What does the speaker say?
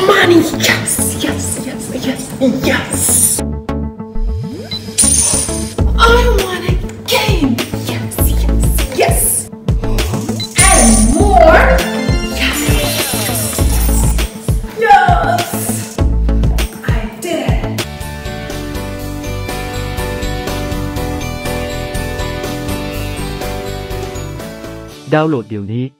money. Yes, yes, yes, yes, yes. I want a game. Yes, yes, yes. And more. Yes, yes. I did it. ดาวน์โหลดเดี๋ยวนี้